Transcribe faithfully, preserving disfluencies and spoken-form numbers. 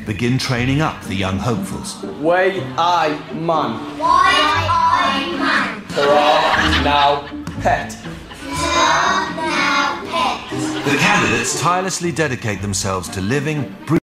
begin training up the young hopefuls. Whey Aye Man. Whey Aye Man. Ta-ra, now pet. Ta-ra, now pet. The candidates tirelessly dedicate themselves to living